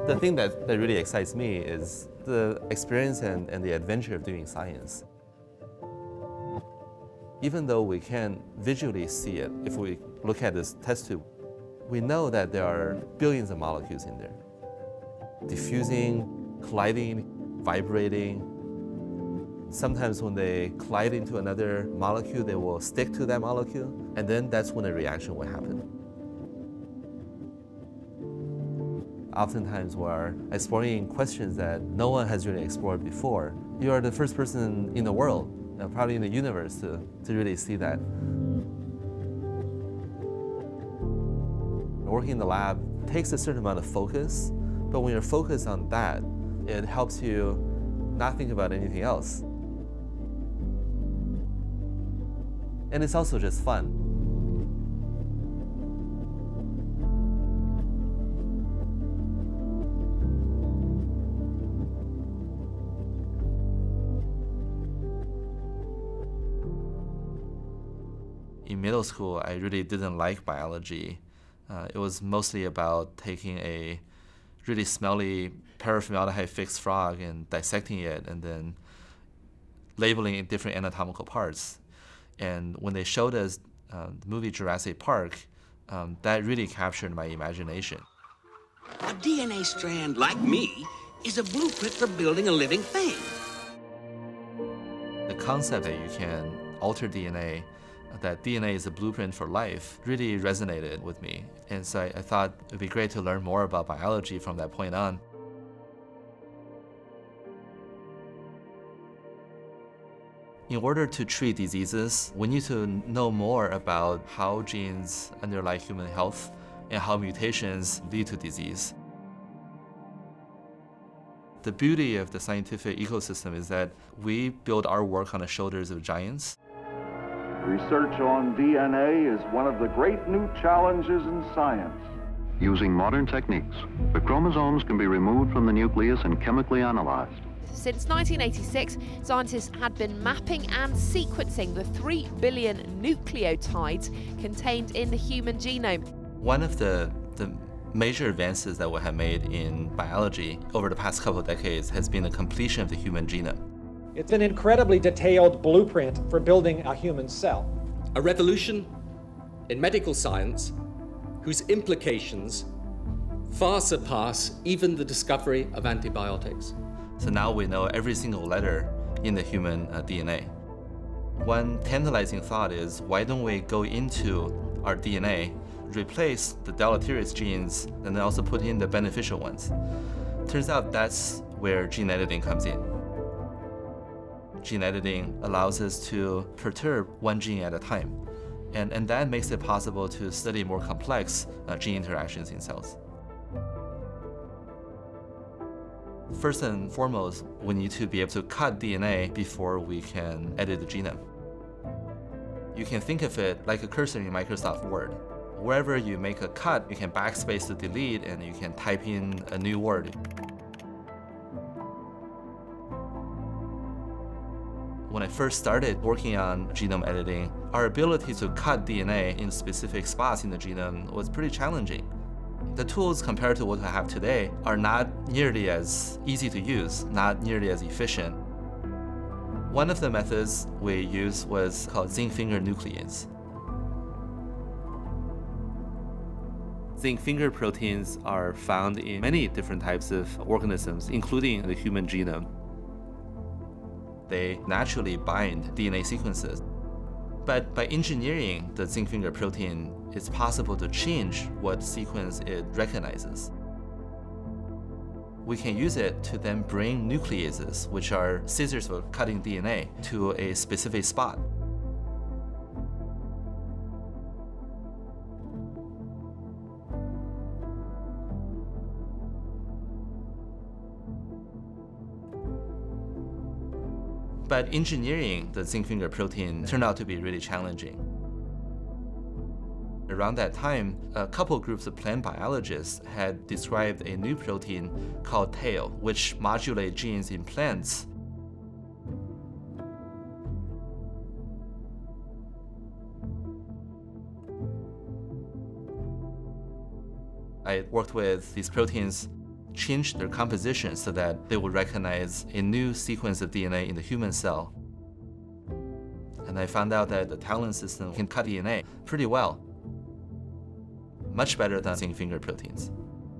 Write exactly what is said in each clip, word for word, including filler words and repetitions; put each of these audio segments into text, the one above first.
The thing that, that really excites me is the experience and, and the adventure of doing science. Even though we can't visually see it, if we look at this test tube, we know that there are billions of molecules in there. Diffusing, colliding, vibrating. Sometimes when they collide into another molecule, they will stick to that molecule, and then that's when a reaction will happen. Oftentimes we're exploring questions that no one has really explored before. You are the first person in the world, uh, probably in the universe, to, to really see that. Working in the lab takes a certain amount of focus, but when you're focused on that, it helps you not think about anything else. And it's also just fun. In middle school, I really didn't like biology. Uh, it was mostly about taking a really smelly paraformaldehyde fixed frog and dissecting it and then labeling it different anatomical parts. And when they showed us uh, the movie Jurassic Park, um, that really captured my imagination. A D N A strand, like me, is a blueprint for building a living thing. The concept that you can alter D N A, that D N A is a blueprint for life, really resonated with me. And so I, I thought it would be great to learn more about biology from that point on. In order to treat diseases, we need to know more about how genes underlie human health and how mutations lead to disease. The beauty of the scientific ecosystem is that we build our work on the shoulders of giants. Research on D N A is one of the great new challenges in science. Using modern techniques, the chromosomes can be removed from the nucleus and chemically analyzed. Since nineteen eighty-six, scientists had been mapping and sequencing the three billion nucleotides contained in the human genome. One of the, the major advances that we have made in biology over the past couple of decades has been the completion of the human genome. It's an incredibly detailed blueprint for building a human cell. A revolution in medical science whose implications far surpass even the discovery of antibiotics. So now we know every single letter in the human uh, D N A. One tantalizing thought is, why don't we go into our D N A, replace the deleterious genes, and then also put in the beneficial ones? Turns out that's where gene editing comes in. Gene editing allows us to perturb one gene at a time, and, and that makes it possible to study more complex uh, gene interactions in cells. First and foremost, we need to be able to cut D N A before we can edit the genome. You can think of it like a cursor in Microsoft Word. Wherever you make a cut, you can backspace to delete, and you can type in a new word. When I first started working on genome editing, our ability to cut D N A in specific spots in the genome was pretty challenging. The tools compared to what I have today are not nearly as easy to use, not nearly as efficient. One of the methods we used was called zinc finger nuclease. Zinc finger proteins are found in many different types of organisms, including the human genome. They naturally bind D N A sequences. But by engineering the zinc finger protein, it's possible to change what sequence it recognizes. We can use it to then bring nucleases, which are scissors for cutting D N A, to a specific spot. But engineering the zinc finger protein turned out to be really challenging. Around that time, a couple groups of plant biologists had described a new protein called tail, which modulates genes in plants. I worked with these proteins change their composition so that they would recognize a new sequence of D N A in the human cell. And I found out that the TALEN system can cut D N A pretty well, much better than zinc finger proteins.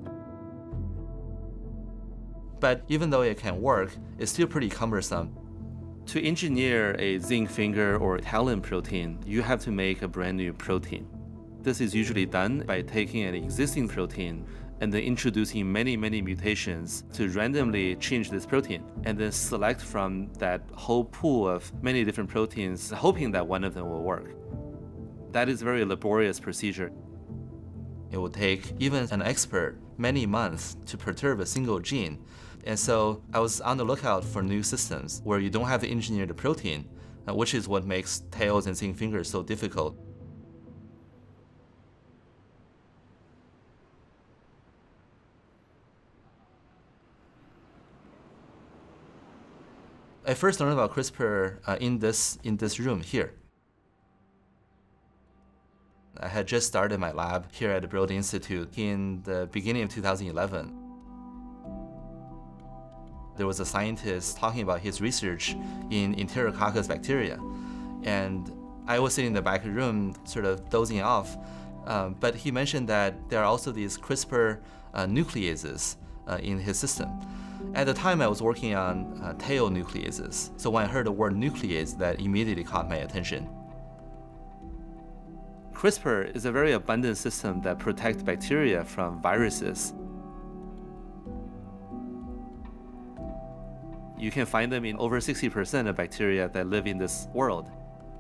But even though it can work, it's still pretty cumbersome. To engineer a zinc finger or TALEN protein, you have to make a brand new protein. This is usually done by taking an existing protein and then introducing many, many mutations to randomly change this protein, and then select from that whole pool of many different proteins, hoping that one of them will work. That is a very laborious procedure. It will take even an expert many months to perturb a single gene. And so I was on the lookout for new systems where you don't have to engineer the protein, uh, which is what makes tails and zinc fingers so difficult. I first learned about CRISPR uh, in this in this room here. I had just started my lab here at the Broad Institute in the beginning of two thousand eleven. There was a scientist talking about his research in Enterococcus bacteria, and I was sitting in the back of the room, sort of dozing off. Um, but he mentioned that there are also these CRISPR uh, nucleases uh, in his system. At the time, I was working on uh, tail nucleases, so when I heard the word nuclease, that immediately caught my attention. CRISPR is a very abundant system that protects bacteria from viruses. You can find them in over sixty percent of bacteria that live in this world.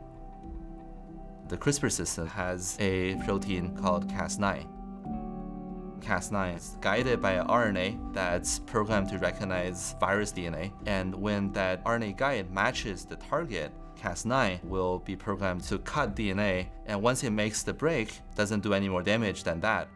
The CRISPR system has a protein called Cas nine. Cas nine is guided by an R N A that's programmed to recognize virus D N A, and when that R N A guide matches the target, Cas nine will be programmed to cut D N A, and once it makes the break, doesn't do any more damage than that.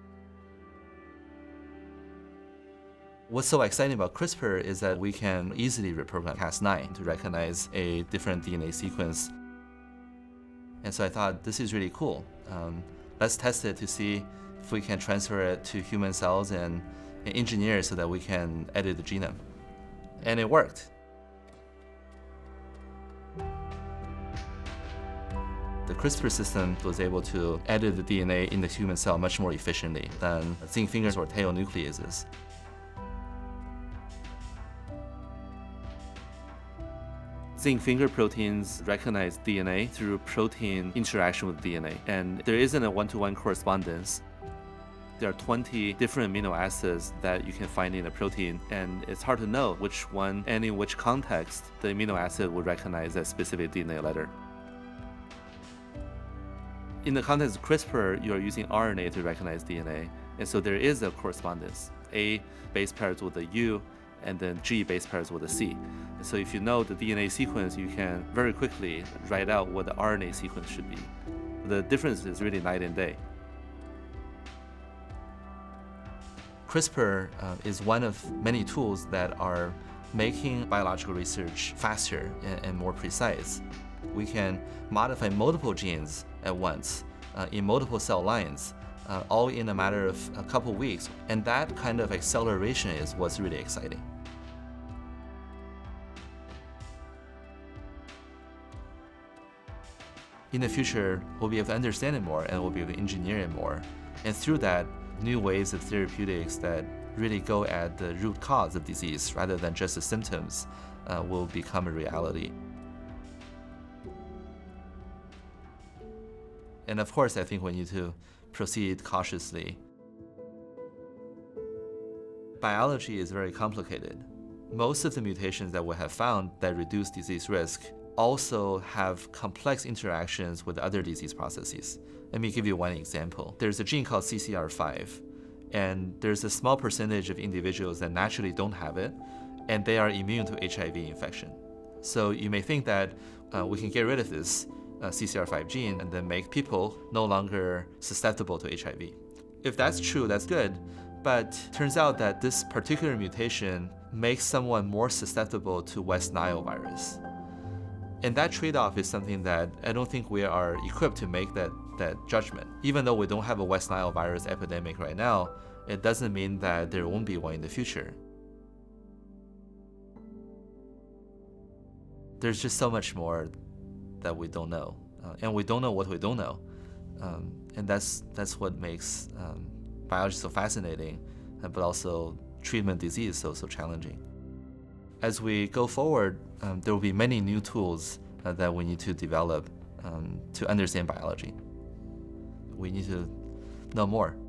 What's so exciting about CRISPR is that we can easily reprogram Cas nine to recognize a different D N A sequence. And so I thought, this is really cool. Um, let's test it to see if we can transfer it to human cells and, and engineer it so that we can edit the genome. And it worked. The CRISPR system was able to edit the D N A in the human cell much more efficiently than zinc fingers or tail nucleases. Zinc finger proteins recognize D N A through protein interaction with D N A, and there isn't a one-to-one correspondence. There are twenty different amino acids that you can find in a protein, and it's hard to know which one and in which context the amino acid would recognize a specific D N A letter. In the context of CRISPR, you're using R N A to recognize D N A, and so there is a correspondence. A base pairs with a U, and then G base pairs with a C. So if you know the D N A sequence, you can very quickly write out what the R N A sequence should be. The difference is really night and day. CRISPR uh, is one of many tools that are making biological research faster and, and more precise. We can modify multiple genes at once uh, in multiple cell lines, uh, all in a matter of a couple weeks. And that kind of acceleration is what's really exciting. In the future, we'll be able to understand it more and we'll be able to engineer it more. And through that, new ways of therapeutics that really go at the root cause of disease rather than just the symptoms uh, will become a reality. And of course, I think we need to proceed cautiously. Biology is very complicated. Most of the mutations that we have found that reduce disease risk also have complex interactions with other disease processes. Let me give you one example. There's a gene called C C R five, and there's a small percentage of individuals that naturally don't have it, and they are immune to H I V infection. So you may think that uh, we can get rid of this uh, C C R five gene and then make people no longer susceptible to H I V. If that's true, that's good, but turns out that this particular mutation makes someone more susceptible to West Nile virus. And that trade-off is something that I don't think we are equipped to make that, that judgment. Even though we don't have a West Nile virus epidemic right now, it doesn't mean that there won't be one in the future. There's just so much more that we don't know, uh, and we don't know what we don't know, um, and that's that's what makes um, biology so fascinating, uh, but also treatment disease so so challenging. As we go forward, um, there will be many new tools uh, that we need to develop um, to understand biology. We need to know more.